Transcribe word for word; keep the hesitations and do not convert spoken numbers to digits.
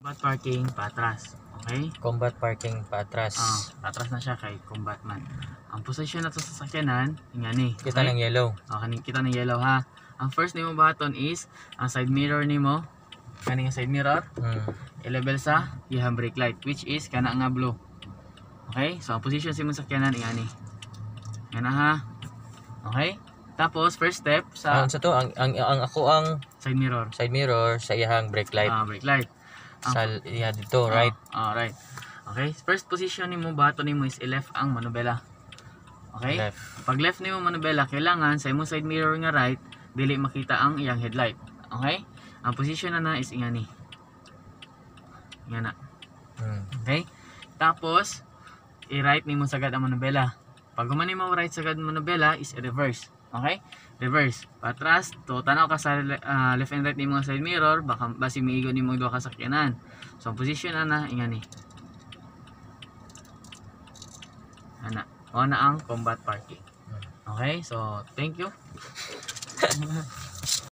Combat parking patras. Okay? Combat parking paatras. Ah, patras na siya kay combat man. Ang position na to sa sakyanan, ingani. Kita ng yellow. Oh, kaning kita ng yellow ha. Ang first nimo button is ang side mirror nimo. Kaning side mirror, Hmm. i-level sa iyang brake light which is kana nga blue. Okay? So ang position sa imong sakyanan ingani. Yan na ha. Okay? Tapos first step sa Ano sa to? Ang, ang, ang ako ang side mirror. side mirror sa iyang brake light. Ah, brake light. Sa iya dito, right? Ah, ah, right. Okay? First position nimo button nimo is i-left ang manubela. Okay? Left. Pag left nimo manubela, kailangan sa imong side mirror nga right, dili makita ang iyang headlight. Okay? Ang position na na is ingani. Ingana. Hmm. Okay? Tapos i-right nimo sagad ang manubela. Pag human nimo right sagad ang manubela is i-reverse. Okay? Reverse. Patras, to tanaw ka sa uh, left and right nimo side mirror, baka basi miigo nimo duha ka sakyanan. So ang position na na ingani. Ana. O na ang combat parking. Okay? So thank you.